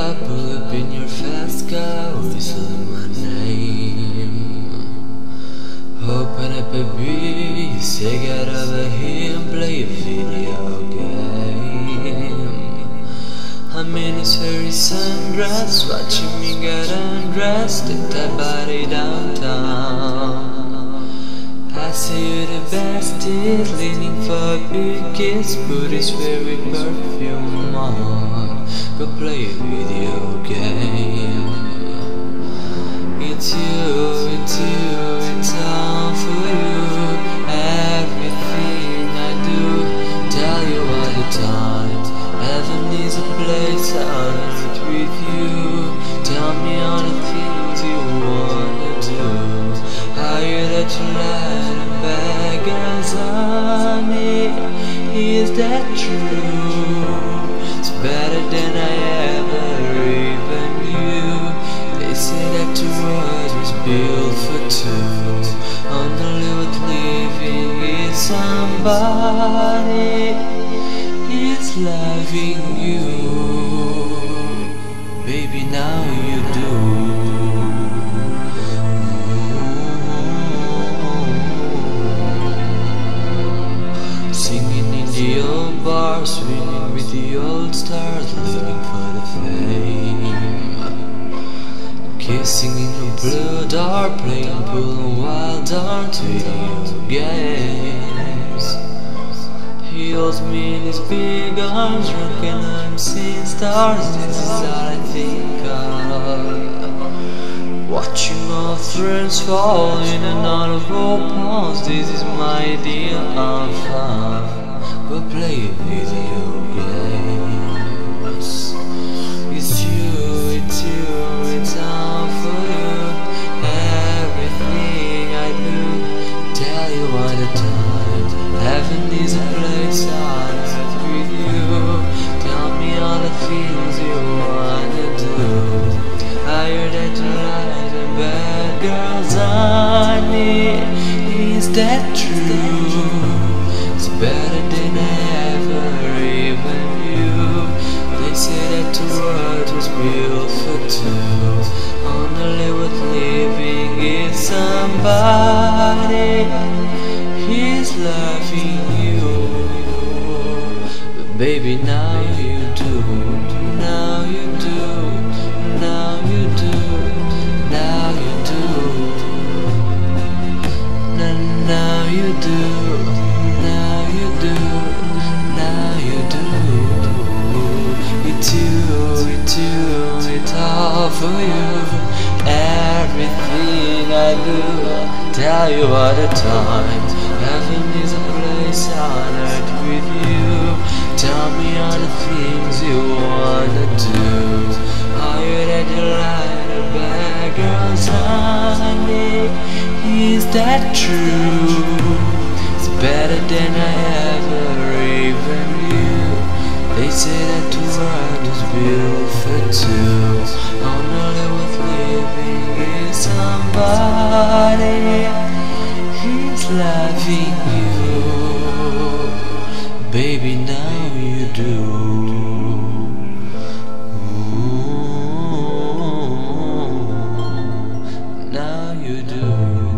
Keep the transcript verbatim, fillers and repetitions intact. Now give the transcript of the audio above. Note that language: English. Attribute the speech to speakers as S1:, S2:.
S1: car, pull up in your fast car, whistling my name. Open up a beer, you say get over here and play a video game. I'm in this very sundress, watching me get undressed, take that body downtown. I see you the bestest, leaning for a big kiss, put his very perfume on, go play a video game. It's you, it's you, it's all for you. Everything I do, tell you all the time. Heaven is a place on earth with you. Tell me all the things you wanna do. How you let your light and beggars on it. Is that true? It's better than I ever even knew. They say that the world was built for two. Only with living is somebody is loving you. Baby, now you do. Singing in the old bars, swinging with the old stars, living for the fame. Kissing in the blue dark, playing pool and wild darts, video games. He holds me in his big arms, drunk and I'm seeing stars. This is all I think of. Watching all threads fall in and out of all palms. This is my idea of fun. Go play a video games. It's you, it's you, it's all for you. Everything I do, tell you all the time. Heaven is a place on earth with you. Tell me all the things you wanna do. Higher than the light and bad girls on it. Is that true? It's better than I ever even knew. They say that the world was built for two. Only with living is somebody is loving you. But baby, now you do, now you do, now you do, now you do, now, now you do, now you do, now you do. It's you, it's you, it's all for you. Everything I do, tell you all the time. Heaven is a place on earth with you. Tell me all the things you wanna do. Higher than the light of bad girls on it. Is that true? It's better than I ever even knew. They say that the world is built for two. Only with living is somebody he's loving you. Baby, now you do. Ooh, now you do.